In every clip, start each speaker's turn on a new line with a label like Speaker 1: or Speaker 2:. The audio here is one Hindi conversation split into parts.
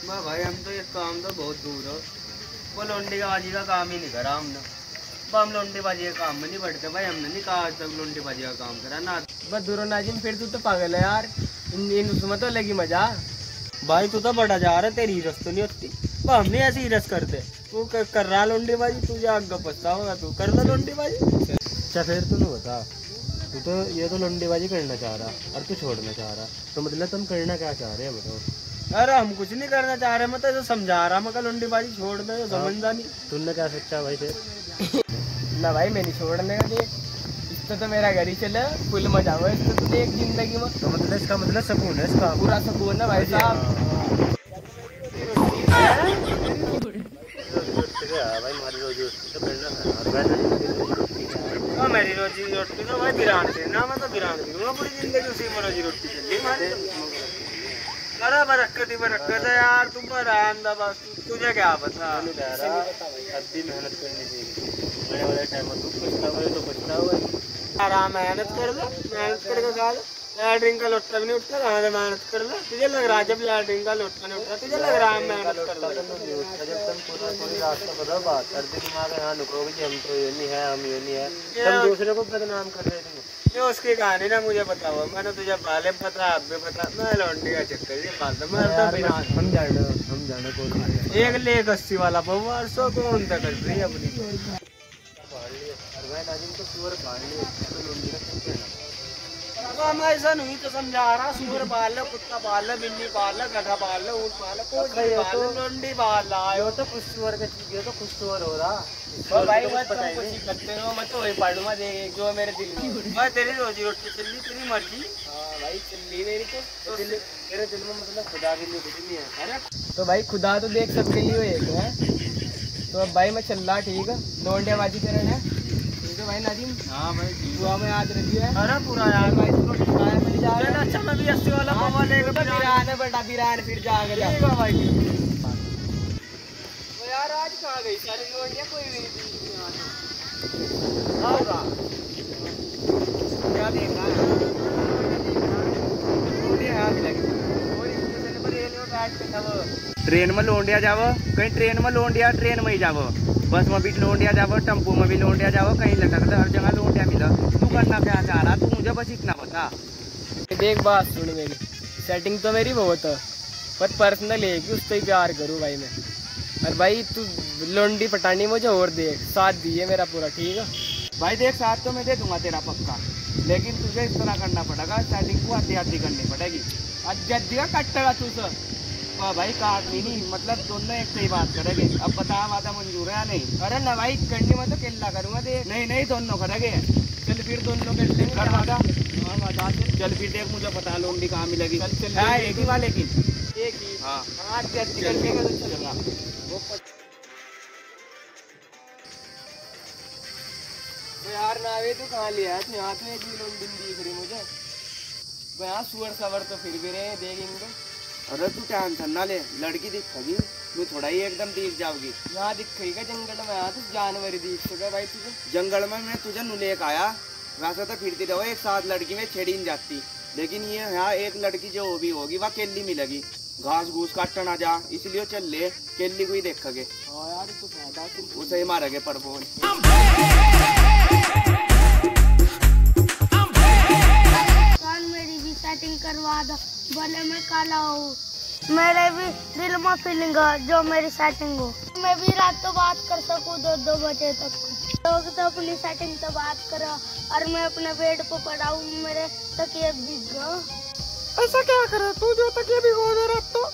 Speaker 1: भाई हम तो ये काम तो बहुत दूर हो, वो लौंडी बाजी का काम ही नहीं करा हमने। हम लौंडी बाजी के काम में नहीं बढ़ते भाई, हमने नहीं कहा आज तक लौंडी बाजी का काम करा ना।
Speaker 2: बस दूरो नाजिम, फिर तू तो पागल है यार, इन उसमें तो लगी मजा।
Speaker 1: भाई तू तो बड़ा जा रहा है, तेरी रस तो नहीं होती। हम नहीं ऐसी रस करते, तू कर रहा लौंडी बाजी, तुझे आगे पछताओगा। तू कर लो लौंडी बाजी।
Speaker 2: अच्छा फिर तू नहीं बता, तू तो ये तो लौंडीबाजी करना चाह रहा और तू छोड़ना चाह रहा, तो मतलब तुम करना क्या चाह रहे हैं बताओ।
Speaker 1: अरे हम कुछ नहीं करना चाह रहे, मैं तो समझा रहा, मैं लौंडी बाजी छोड़ दे, समझदा नहीं।
Speaker 2: तुमने क्या सोचा भाई फिर?
Speaker 1: ना भाई मैं नहीं छोड़ने का, देख इससे तो मेरा घर ही चले, फुल मजा हुआ इससे तो देख जिंदगी में।
Speaker 2: तो मतलब इसका मतलब सुकून है, इसका
Speaker 1: पूरा सुकून है भाई साहब। मेरी रोजी रोटी तो भाई बिरान देना, मैं तो बिरान दूंगा पूरी जिंदगी, उसी में रोजी रोटी चली हमारी। अरे बरकत है यार, तुम पर आंदा बस, तुझे क्या पता।
Speaker 2: अभी मेहनत करनी चाहिए, आने वाले टाइम में तू पछताओगे।
Speaker 1: आराम मेहनत कर लो, मेहनत करके खा लो। लैटरिन का लोटा भी नहीं उठता, कहाँ से मेहनत कर लो। तुझे लग रहा है जब लैटरिन का लोटा नहीं उठता, तुझे लग रहा है मेहनत कर लो।
Speaker 2: जब तुम पूरी रास्ता बताओ बात करते दिमाग यहाँ लुकोगे कि हम तो ये नहीं है, हम ये नहीं है, तुम दूसरे को बदनाम कर रहे थे।
Speaker 1: ये उसकी कहानी ना मुझे पता हुआ, मैंने तुझे पहले पता, अब भी पता। मैं लौंडी का चक्कर ये पालता, मैं तो बिना
Speaker 2: हम जाने कौन
Speaker 1: एक लेख 80 वाला पवार सो कौन तक कर रही है अपनी। मैं ऐसा नहीं तो समझा रहा, सुअर पाल लो, कुत्ता पाल लो, बिल्ली पाल लो, गधा पाल लो, ऊँट पाल लो, कोई लौंडी पाल लो।
Speaker 2: तो कुछ सुअर का चीज है, तो कुछ सुअर हो रहा
Speaker 1: भाई मैं तुम कुछ ही करते हो, मैं तो वही पढ़ूंगा, देख जो मेरे दिल में। मैं तेरी रोजी रोटी चल रही, तेरी मर्जी।
Speaker 2: हाँ भाई चल रही मेरी तो तेरे दिल में मतलब खुदा के लिए कुछ नहीं है।
Speaker 1: अरे तो भाई खुदा तो देख सबके लिए एक है। तो अब भाई मैं चल रहा, ठीक है, लौंडियाबाजी करना है, ठीक है भाई नाजिम। हाँ भाई दुआ में याद रखिए। अरे पूरा यार भाई, मिल जाएगा। अच्छा मैं भी 80 वाला पवा लेगा, बिरान है बेटा, बिरान फिर जाएगा भाई। यार आज कहाँ गई सारी लौंडियाँ, कोई भी नहीं क्या देख रहा है। ट्रेन में लौंडिया जाओ, कहीं ट्रेन में लौंडिया, ट्रेन में ही जाओ, बस में भी लौंडिया जाओ, टेम्पो में भी लौंडिया जाओ, कहीं लटक हर जगह लौंडिया मिला। तू करना क्या चाह रहा, तू मुझे बस इतना बता। देख बात सुन मेरी, सेटिंग तो मेरी बहुत है, पर पर्सनल है कि उससे ही प्यार करूँ भाई मैं। और भाई तू लौंडी पटानी मुझे और देख, साथ दिए मेरा पूरा, ठीक है भाई। देख साथ तो मैं दे दूंगा तेरा पक्का, लेकिन तुझे इस तरह करना पड़ेगा, सेटिंग को आधी आधी करनी पड़ेगी। जद्दी का कट्टेगा तू सर भाई, काटनी नहीं, मतलब दोनों एक सही बात करेंगे। अब बता वादा मंजूर है या नहीं? अरे ना भाई करनी मैं तो किल्ला करूँगा, देख नहीं दोनों करेंगे। चल फिर दोनों कर लेंगे वादा। हाँ वादा चल फिर, देख मुझे पता है लौंडी कहाँ मिलेगी। एक ही वाले की, एक ही। हाँ चलेगा वो यार नावे तो कहाँ लिया है, यहाँ तो एक भी लौंडी दिख रही मुझे। यहाँ सुअर सवर तो फिर भी रहे, देखेंगे। अरे तू टेंशन ना ले, लड़की दिखेगी, तू थोड़ा ही एकदम दिख जाओगी। यहाँ दिखेगा जंगल में, यहाँ तो जानवर दिख सके भाई तुझे। जंगल में मैं तुझे नुलेक आया, वैसे तो फिरती रहो एक साथ लड़की में छेड़ी नहीं जाती, लेकिन ये यहाँ एक लड़की जो भी होगी वह केली मिलेगी, घास घूस काटना ना जा, इसलिए चल ले, केली को ही देखोगे। हाँ यार तो फायदा, उसे ही मारेगे पर फोन।
Speaker 3: मेरी भी सेटिंग करवा दो, भले मैं काला हूँ, मेरे भी दिल में फीलिंग है जो मेरी सेटिंग हो। मैं भी रात तो बात कर सकूँ 2 बजे तक। लोग तो अपनी सेटिंग तो बात करो और मैं अपने बेड पे पड़ा हूँ, मेरे तकिए भीग गए।
Speaker 1: ऐसा क्या करे तू, जो तकिए भिगो दे रात तो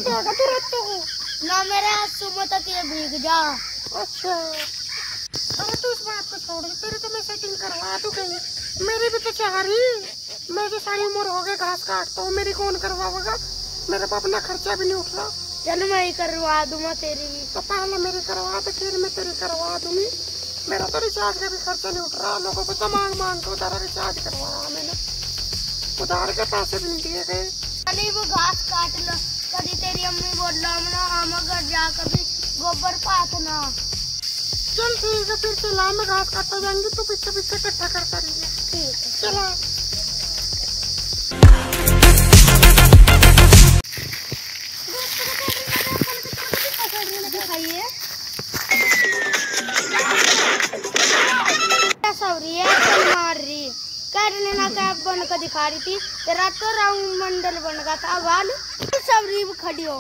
Speaker 3: ना मेरे आंसू में तकिए भीग जा।
Speaker 1: अच्छा अरे तू इस बात को छोड़, तेरी तो मैं सेटिंग करवा दूँ कहीं, मेरी भी तो चाह रही, मैं तो सारी उम्र हो गई घास काटता हूँ, मेरी कौन करवाएगा, मेरे पास अपना खर्चा भी नहीं उठ रहा।
Speaker 3: चल मैं ही करवा दूंगा तेरी भी।
Speaker 1: तो पहले मेरी करवा दे, फिर मैं तेरी करवा दूंगी। मेरा तो रिचार्ज का भी खर्चा नहीं उठ रहा, लोगों को तो मांग के उधार रिचार्ज करवाया मैंने, उधार के पैसे भी नहीं दिए गए।
Speaker 3: चली वो घास काट लो, कभी तेरी अम्मी बोल रहा हम घर जा कभी गोबर पाथना।
Speaker 1: चल ठीक है फिर चला, मैं घास काटता जाएंगी, तू पीछे पीछे इकट्ठा करता रहिए।
Speaker 3: ठीक है
Speaker 1: चला।
Speaker 3: को दिखा रही थी, तेरा तो राउंड मंडल बन गया था। बाल सब रीब खड़ी हो।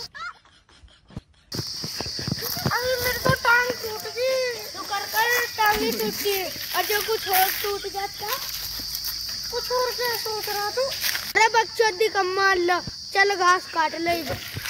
Speaker 3: अरे मेरी तो टांग टूट गई। तो कर टांग ही टूट गई। और जो कुछ और टूट जाता, कुछ और क्या सोच रहा तू? अरे बकचोदी कम्मा अल्लाह, चल घास काट ले।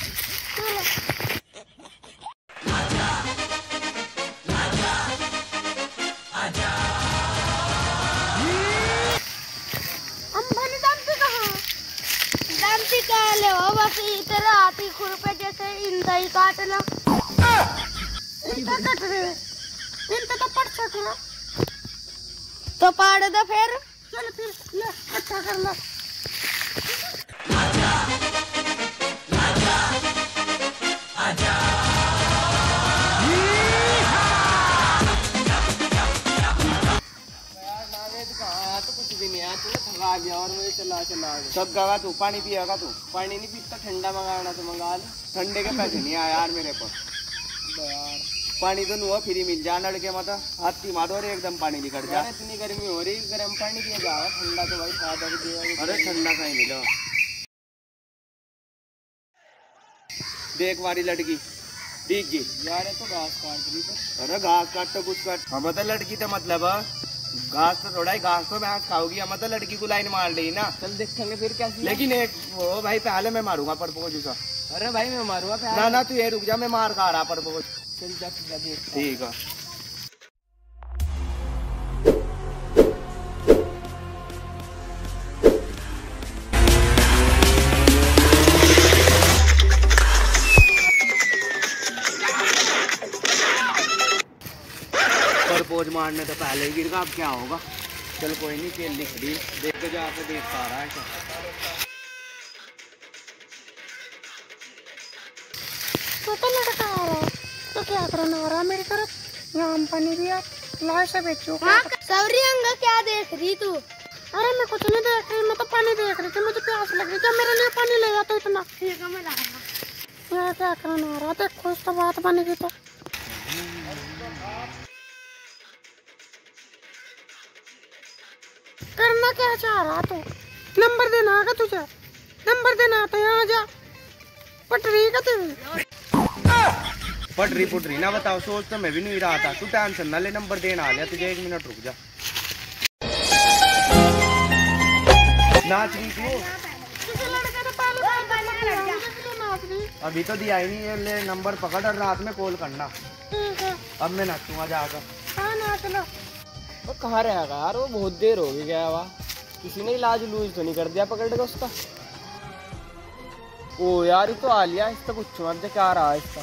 Speaker 3: हो बस तेरा हाथी खुरपे जैसे इंदा ही काट लो। इंदा कट रहे, इंदा तो पड़ सकला तो पाड़ दो फिर। चल फिर ले अच्छा कर लो।
Speaker 2: थका गया और मुझे चला
Speaker 1: सब गवा तू पानी पिएगा तू? पानी नहीं पीता, ठंडा मंगाना तो मंगा ले। ठंडे के पैसे नहीं आए यार मेरे पास यार। पानी तो नुआ फ्री मिल जा लड़के मत हाथी मारो और एकदम पानी निकल जा।
Speaker 2: इतनी गर्मी हो रही, गर्म पानी पिया जाएगा, ठंडा तो भाई फायदा भी देगा।
Speaker 1: अरे ठंडा कहीं मिलो। देख वाली लड़की ठीक गई
Speaker 2: यार, तो घास काट रही है।
Speaker 1: अरे घास काट तो कुछ काट। हम तो लड़की तो मतलब घास तो थोड़ा ही, घास तो भैंस खाओगी। हम तो लड़की को लाइन मार ली ना।
Speaker 2: चल देखेंगे फिर कैसी।
Speaker 1: लेकिन एक वो भाई पहले मैं मारूंगा परपोज उसा।
Speaker 2: अरे भाई मैं मारूंगा
Speaker 1: ना ना तू ये रुक जा, मैं मार खा रहा परपोज।
Speaker 2: चल जा देख।
Speaker 1: ठीक है। प्रपोज मारने तो पहले ही गिर गया, अब क्या होगा। चल कोई नहीं, खेल लिख दी, देख के जाके देख पा रहा है।
Speaker 3: तो लड़का आ रहा है तो क्या करना हो रहा मेरी तरफ? यहाँ पानी भी है, लाए से बेचो। सवरी अंगा क्या देख रही तू? अरे मैं कुछ नहीं देख रही, मैं तो पानी देख रही थी। मुझे प्यास लग रही थी, मेरे लिए पानी ले जाता इतना। ठीक है मैं ला रहा। यहाँ क्या करना हो रहा? देखो इस तो बात पानी की तो। करना क्या चाह रहा तू? नंबर देना आगा तुझे? नंबर देना तो यहाँ जा। पटरी का तेरी
Speaker 1: पटरी पुटरी ना बताओ, सोच तो मैं भी नहीं रहा था। तू टेंशन ना ले, नंबर देना आ गया तुझे। 1 मिनट रुक जा। नाच रही तू? अभी तो दिया ही नहीं है। ले नंबर पकड़ और रात में कॉल करना।
Speaker 3: ठीक है।
Speaker 1: अब मैं नाचूंगा जाकर।
Speaker 3: हाँ नाच लो।
Speaker 2: वो कहाँ रहेगा यार, वो बहुत देर हो गया हुआ। किसी ने इलाज लूज तो नहीं कर दिया पकड़ के उसका? ओ यार ये तो आ लिया, इसका कुछ मत क्या रहा है इसका।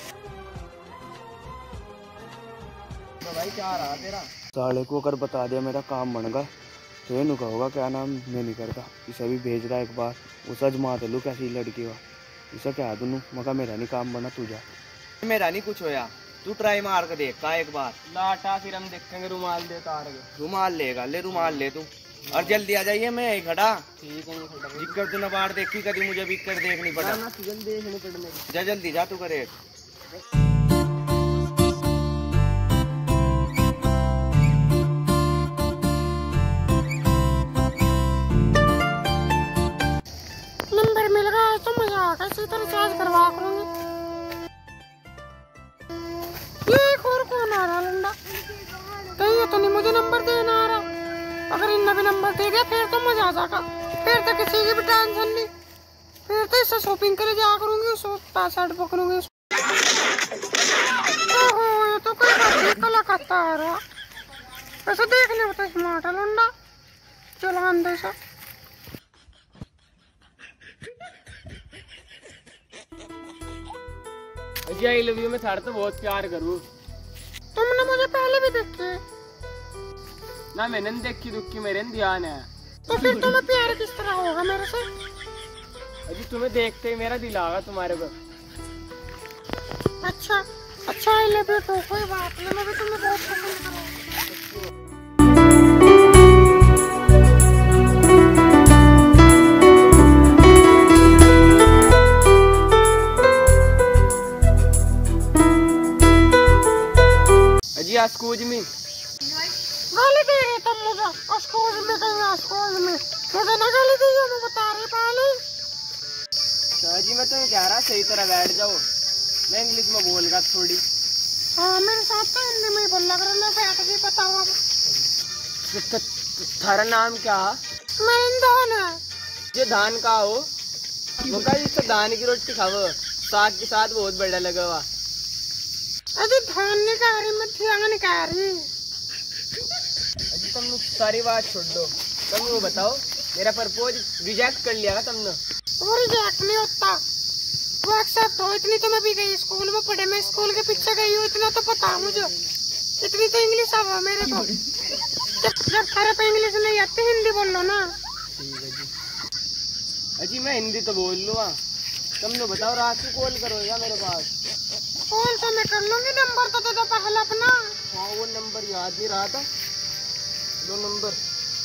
Speaker 2: तो भाई क्या रहा तेरा?
Speaker 1: साले को अगर बता दिया मेरा काम बन गया तो ये नुका होगा क्या नाम, मैं नहीं करता। इसे भी भेज रहा है एक बार, उसे अजमा तो लू कैसी लड़की हुआ। इसे क्या दूँ मगर मेरा नहीं काम बना, तू जा। मेरा नहीं कुछ होया, तू ट्राई मार के देख का एक बार।
Speaker 2: लाटा फिर हम देखेंगे। रुमाल दे तार के।
Speaker 1: रुमाल लेगा, ले रुमाल ले तू। और जल्दी आ जाइए, मैं यही खड़ा।
Speaker 2: ठीक है
Speaker 1: जिक्कर तू न बाहर देखी कभी, मुझे भी कर देखनी पड़ा।
Speaker 2: देखने पड़ने।
Speaker 1: जा जल्दी जा तू करे।
Speaker 3: नंबर मिल गया तो मजा आ गया। इसी तरह चार्ज करवा करूंगी। ये एक और कौन आ रहा लंडा? कहीं ये तो नहीं मुझे नंबर देना आ रहा। अगर इनने भी नंबर दे दिया फिर तो मजा आ जाएगा। फिर तो किसी की भी टेंशन नहीं। फिर तो इससे शॉपिंग करे जा करूंगी, शर्ट पकड़ूंगी। ओहो ये तो कोई कला करता आ रहा। वैसे देखने में तो स्मार्ट है लंडा। चलो अंदर से।
Speaker 2: जी आई लव यू। मैं थारे तो बहुत प्यार करूँ।
Speaker 3: तुमने मुझे पहले भी देखी
Speaker 2: ना, मैंने देखी दुखी मेरे ध्यान है।
Speaker 3: तो फिर तुम्हें प्यार किस तरह होगा मेरे से?
Speaker 2: अजी तुम्हें देखते ही मेरा दिल आगा तुम्हारे पर।
Speaker 3: अच्छा अच्छा आई लव यू तो कोई बात नहीं, मैं भी तुम्हें बहुत पसंद करूँ।
Speaker 2: अजी एक्सक्यूज मी।
Speaker 3: गाली दे रहे तुम मुझे। एक्सक्यूज मी कहीं एक्सक्यूज मी। मुझे ना गाली दी, मैं बता रही पहले।
Speaker 2: सर जी मैं तो कह रहा सही तरह बैठ जाओ, मैं इंग्लिश में बोल रहा थोड़ी।
Speaker 3: हाँ मेरे साथ तो हिंदी में ही बोल लग रहा है, बैठ भी पता हुआ।
Speaker 2: थारा नाम क्या?
Speaker 3: मैं इंदौर है।
Speaker 2: ये धान का हो, वो का इससे धान की रोटी खाओ, साग के साथ बहुत बढ़िया लगा हुआ।
Speaker 3: अरे धान नहीं कह रही, मैं थियांग नहीं कह रही।
Speaker 2: अजी तुम सारी बात छोड़ दो, तुम वो बताओ मेरा प्रपोज रिजेक्ट कर लिया तुमने?
Speaker 3: वो रिजेक्ट नहीं होता, वो एक्सेप्ट हो। इतनी तो मैं भी गई स्कूल में पढ़े, मैं स्कूल के पीछे गई हूँ, इतना तो पता है मुझे। इतनी तो इंग्लिश अब मेरे को। जब थारे पे इंग्लिश नहीं आती हिंदी बोल लो ना।
Speaker 2: ठीक है जी। अजी मैं हिंदी तो बोल लूँगा, तुम लोग बताओ रात को कॉल करो या मेरे पास?
Speaker 3: कॉल तो मैं कर लूंगी, नंबर तो दे दो पहले अपना।
Speaker 2: हाँ वो नंबर याद नहीं रहा था, दो नंबर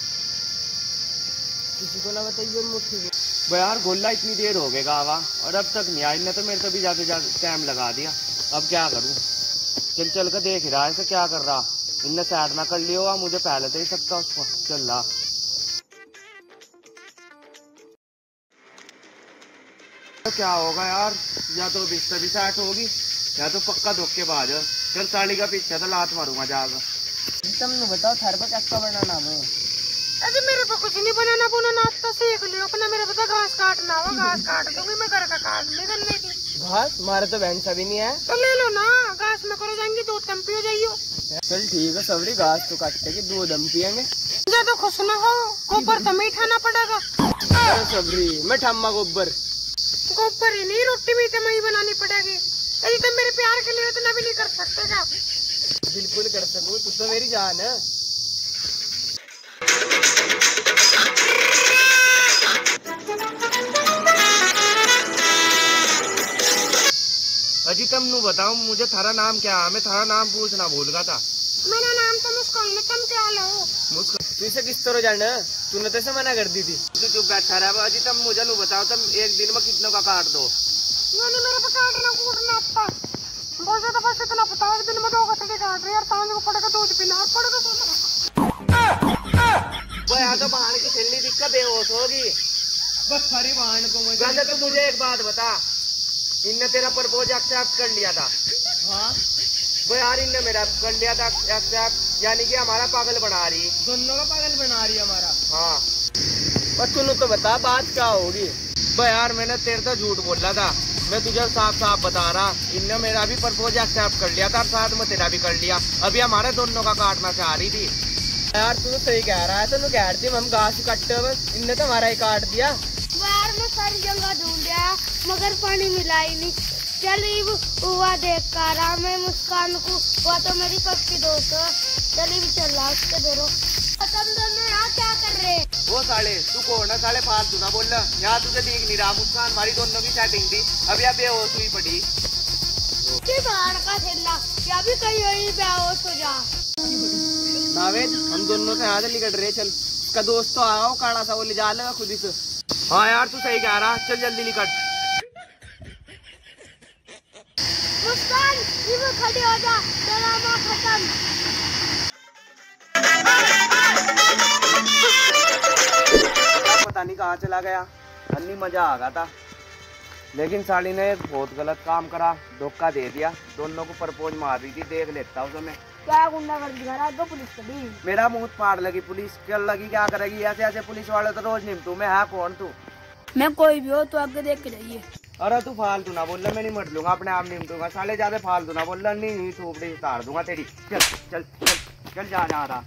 Speaker 2: किसी को ना बताइए मुझे।
Speaker 1: भाई यार गोला इतनी देर हो गएगा आवा और अब तक नहीं आई, इनने तो मेरे तो भी जाते जाते टाइम लगा दिया। अब क्या करूँ? चल चल कर देख रहा है ऐसे क्या कर रहा, इनने साइड ना कर लिया, मुझे पहले तो ही सकता उसको। चल रहा तो क्या होगा यार, या तो बिस्तर भी सेट होगी या तो पक्का धोखेबाज है। चल साड़ी का पीछे तो लात मारूंगा जाकर।
Speaker 2: तुम लोग बताओ थारे पर क्या बनाना है?
Speaker 3: अरे मेरे को कुछ नहीं बनाना बुनाना, आप तो सीख लियो अपना। मेरे पता घास काटना हो, घास काट दूंगी मैं, घर का काम नहीं करने की।
Speaker 2: घास मारे तो बहन सभी नहीं है,
Speaker 3: तो ले लो ना, घास में करो जाएंगी, दूध दम पियो जाइयो।
Speaker 2: चल ठीक है सबरी, घास तो काटते कि दूध हम पियेंगे।
Speaker 3: ज्यादा खुश ना हो, गोबर तो मैं खाना पड़ेगा।
Speaker 2: अरे सबरी मैं ठम्मा गोबर।
Speaker 3: गोबर ही नहीं, रोटी भी तो मैं बनानी पड़ेगी। अरे तो मेरे प्यार के लिए इतना भी नहीं कर सकते क्या?
Speaker 2: बिल्कुल कर सकूँ, तू तो मेरी जान है।
Speaker 1: अजी तुम नु बताओ मुझे थारा नाम क्या है? मैं थारा नाम पूछना भूल गया था।
Speaker 3: मेरा नाम तो मुस्कान है, तुम क्या लो?
Speaker 2: तू इसे किस तरह जाना, तूने तो इसे मना कर दी थी।
Speaker 1: तू चुप बैठा रहा। अजी तुम मुझे नु बताओ, तुम एक दिन में कितनों का काट दो?
Speaker 3: मैंने मेरे पे काटना कूटना आता बोलते तो बस इतना पता है, दिन में 2 घंटे काट रहे यार। सांझ को पड़ेगा दूध पीना और पड़ेगा
Speaker 1: वो यहाँ तो बहान की छेलनी दिक्कत बेहोश होगी।
Speaker 2: बस सारी बहन को
Speaker 1: वैसे तू मुझे एक बात बता, इनने तेरा प्रपोज एक्सेप्ट कर लिया था?
Speaker 2: हाँ
Speaker 1: वो यार इनने मेरा कर लिया था एक्सेप्ट, यानी कि हमारा पागल बना रही।
Speaker 2: दोनों का पागल बना रही है हमारा।
Speaker 1: हाँ
Speaker 2: बस तूने तो बता बात क्या होगी?
Speaker 1: वो यार मैंने तेरे तो झूठ बोला था, मैं तुझे साफ साफ बता रहा, इनने मेरा भी प्रपोज एक्सेप्ट कर लिया था और साथ में तेरा भी कर लिया। अभी हमारे दोनों का काटना चाह रही थी।
Speaker 2: यार तू तो सही कह रहा है, तू कह रही थी हम घास काटते बस, इनने तो हमारा ही काट दिया।
Speaker 3: यार मैं सारी जगह ढूंढ लिया मगर पानी मिला ही नहीं। चल हुआ देख कर रहा मैं मुस्कान को, हुआ तो मेरी पक्की दोस्त है। चल भी चल रहा उसके दोनों। तुम दोनों यहाँ क्या कर रहे?
Speaker 1: वो साले तू कौन है साले, फालतू ना बोल रहा। यहाँ तुझे दिख नहीं रहा, मुस्कान हमारी दोनों की सेटिंग थी, अभी अब बेहोश हुई पड़ी।
Speaker 3: बाहर का ठेला या भी कहीं यही बेहोश हो जा।
Speaker 2: नावेद हम दोनों से यहाँ से निकट रहे, चल उसका दोस्त तो आओ काड़ा सा, वो ले जा लेगा खुद ही से।
Speaker 1: हाँ यार तू सही कह रहा, चल जल्दी निकट।
Speaker 3: मुस्कान ये खड़ी हो जा, ड्रामा खत्म।
Speaker 1: पता नहीं कहाँ चला गया, अन्नी मजा आ गया था, लेकिन साली ने एक बहुत गलत काम करा, धोखा दे दिया। दोनों को प्रपोज मार रही थी, देख लेता हूँ मैं।
Speaker 3: क्या गुंडा कर दिया तो पुलिस कभी
Speaker 1: मेरा मुंह पार लगी पुलिस, चल लगी क्या करेगी? ऐसे ऐसे पुलिस वाले तो रोज निपटू मैं। है कौन तू?
Speaker 3: मैं कोई भी हो तो आगे देख के जाइए।
Speaker 1: अरे तू फालतू ना बोल, मैं नहीं मर लूंगा, अपने आप निपटूंगा। साले ज्यादा फालतू ना बोल, नहीं थोपड़ी उतार दूंगा तेरी। चल चल चल चल जा रहा।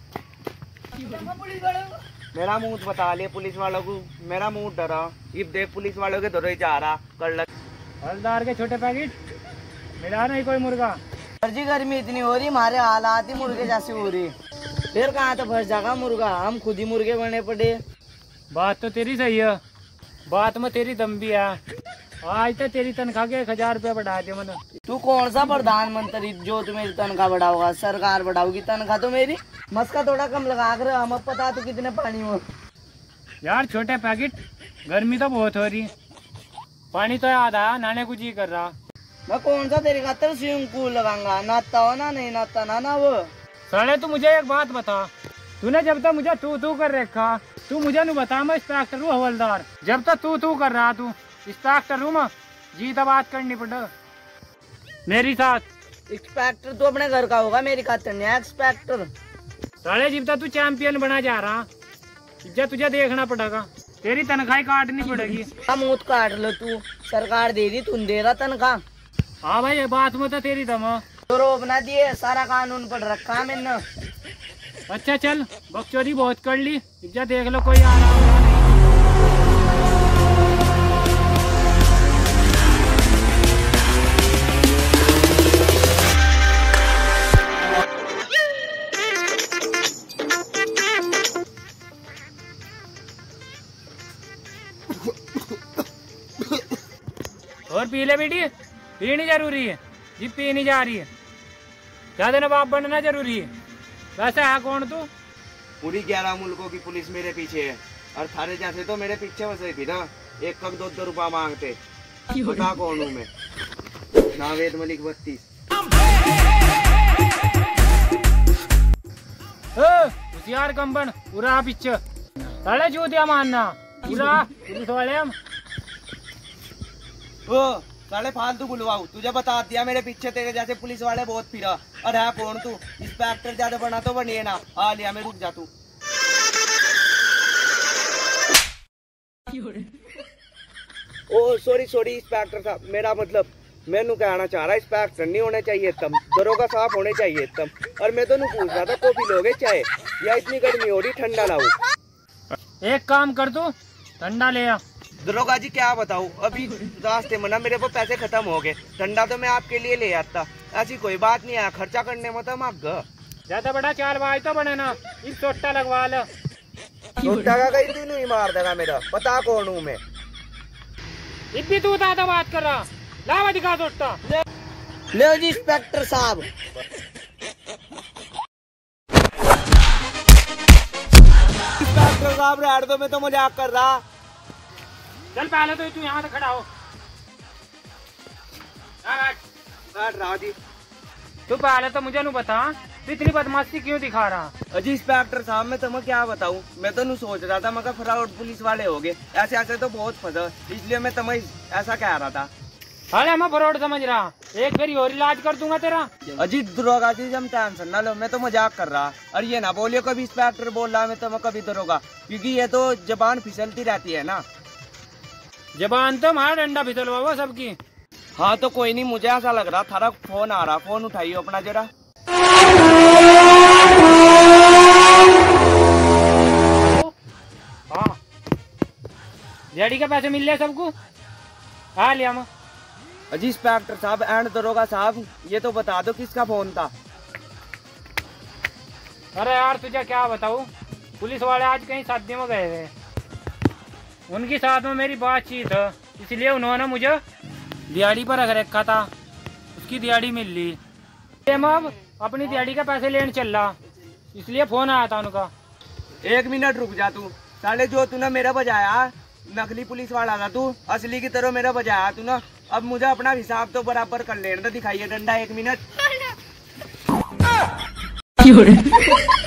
Speaker 1: मेरा मुंह बता ले पुलिस वालों को, मेरा मुंह डरा। इब देख पुलिस वालों के दौरे ही जा रहा कर लग।
Speaker 2: हलदार के छोटे पैकेट मिला नहीं कोई मुर्गा।
Speaker 4: सर जी गर्मी इतनी हो रही, हमारे हालात ही मुर्गे जैसी हो रही। फिर कहाँ तो फंस जाएगा मुर्गा, हम खुद ही मुर्गे बने पड़े।
Speaker 2: बात तो तेरी सही है, बात में तेरी दम भी है। आज तो तेरी तनख्वाह के 1000 रुपया बढ़ा दिया मैंने।
Speaker 4: तू कौन सा प्रधानमंत्री जो तू मेरी तनख्वाह बढ़ाओगा? सरकार बढ़ाओगी तनख्वाह तो मेरी। मस्का थोड़ा कम लगा कर, हम अब पता तू कितने पानी हो।
Speaker 2: यार छोटे पैकेट गर्मी तो बहुत हो रही, पानी तो याद आया, नहाने को जी कर रहा।
Speaker 4: मैं कौन सा तेरी खातर स्विमिंग पूल लगाऊंगा? नाता हो ना, नहीं नाता ना वो।
Speaker 2: साले तू मुझे एक बात बता, तूने जब तक मुझे तू कर रखा,
Speaker 5: तू मुझे नहीं बता, मैं इंस्पेक्टर हूँ हवलदार। जब तक तू कर रहा तू इंस्पेक्टर हूँ मैं, जी तो बात करनी पड़े मेरी साथ।
Speaker 4: इंस्पेक्टर तू अपने घर का होगा, मेरी खातिर नहीं है इंस्पेक्टर।
Speaker 5: साले जब तक तू चैंपियन बना जा रहा, इज्जत तुझे देखना पड़ेगा, तेरी तनख्वाही काटनी पड़ेगी।
Speaker 4: मुँह काट लो तू, सरकार दे दी, तुम दे रहा तनख्वाह।
Speaker 5: हाँ भाई, बात में तो तेरी दम।
Speaker 4: तो रोब ना दिए, सारा कानून पढ़ रखा मैंने।
Speaker 5: अच्छा चल, बकचोदी बहुत कर ली, इज्जत देख लो कोई आ रहा होगा नहीं। और पी ले बेटी, पीनी जरूरी है जी, पीनी जा रही है, ज्यादा नवाब बनना जरूरी है। वैसे है कौन तू?
Speaker 1: पूरी 11 मुल्कों की पुलिस मेरे पीछे है, और थारे जैसे तो मेरे पीछे वैसे भी ना, एक कम 2-2 रुपया मांगते। बता कौन हूँ मैं? नावेद मलिक 32।
Speaker 5: होशियार कंबन पूरा पीछे, साले जूतिया मारना पूरा पुलिस वाले हम।
Speaker 1: ओ साले फालतू बुलवाऊ, तुझे बता दिया मेरे पीछे तेरे जैसे पुलिस वाले बहुत फिरा। और है कौन तू? इंस्पेक्टर ज्यादा बना तो बनिए ना। आ लिया मैं, रुक जा तू। ओ सॉरी इंस्पेक्टर साहब, मेरा मतलब मैनू कहना चाह रहा, इंस्पेक्टर नहीं होने चाहिए तम, दरोगा साहब होने चाहिए तम। और मैं तो नहीं पूछ रहा था कॉफी लोगे चाहे, या इतनी गर्मी हो रही ठंडा लाओ।
Speaker 5: एक काम कर, तू ठंडा ले आ।
Speaker 1: दरोगा जी क्या बताऊं, अभी रास्ते में ना मेरे को पैसे खत्म हो गए, ठंडा तो मैं आपके लिए ले आता। ऐसी कोई बात नहीं है, खर्चा करने में तो मग
Speaker 5: ज्यादा बड़ा चालबाज तो बने ना, इस चोटा लगवा लो।
Speaker 1: छोटा का कहीं तू नहीं मार देगा मेरा, बता कौन हूँ मैं?
Speaker 5: इतनी तू ज्यादा बात कर रहा, लावा दिखा चोटा।
Speaker 4: ले जी इंस्पेक्टर साहब।
Speaker 1: इंस्पेक्टर साहब रहने दो, मैं तो मजाक कर रहा।
Speaker 5: चल पहले तो तू यहाँ से खड़ा हो।
Speaker 1: रहा जी,
Speaker 5: तू पहले तो मुझे नहीं बता, तू इतनी बदमाशी क्यों दिखा रहा?
Speaker 1: अजी इंस्पेक्टर साहब, मैं तुम्हें क्या बताऊं, मैं तो नहीं सोच रहा था मगर फ्रॉड पुलिस वाले हो गए, ऐसे ऐसे तो बहुत फंसा, इसलिए मैं तुम्हें ऐसा कह रहा था।
Speaker 5: अरे मैं फ्रॉड समझ रहा, एक बारी और इलाज कर दूंगा तेरा।
Speaker 1: अजी दरोगा जी, हम टेंशन ना लो, मैं तो मजाक कर रहा। और ये ना बोलियो कभी इंस्पेक्टर बोल रहा मैं तो कभी दरोगा, क्योंकि ये तो जबान फिसलती रहती है ना।
Speaker 5: जबान तो हमारा डंडा फिसलवा वो सबकी।
Speaker 1: हाँ तो कोई नहीं, मुझे ऐसा लग रहा, थारा फोन आ रहा, फोन उठाइए अपना जरा।
Speaker 5: हाँ, दिहाड़ी के पैसे मिल रहे सबको, हाँ लिया मैं।
Speaker 1: अजी इंस्पेक्टर साहब एंड दरोगा साहब, ये तो बता दो किसका फोन था?
Speaker 5: अरे यार तुझे क्या बताऊँ, पुलिस वाले आज कहीं शादी में गए थे, उनके साथ में मेरी बातचीत है, इसलिए उन्होंने मुझे दिहाड़ी पर रख रखा था, उसकी दिहाड़ी मिल ली। मैं अब अपनी दिहाड़ी का पैसे लेने चल रहा, इसलिए फोन आया था उनका।
Speaker 1: 1 मिनट रुक जा तू, साले जो तूने मेरा बजाया नकली पुलिस वाला था तू, असली की तरह मेरा बजाया तू ना। अब मुझे अपना हिसाब तो बराबर कर लेने दो, दिखाइए डंडा 1 मिनट।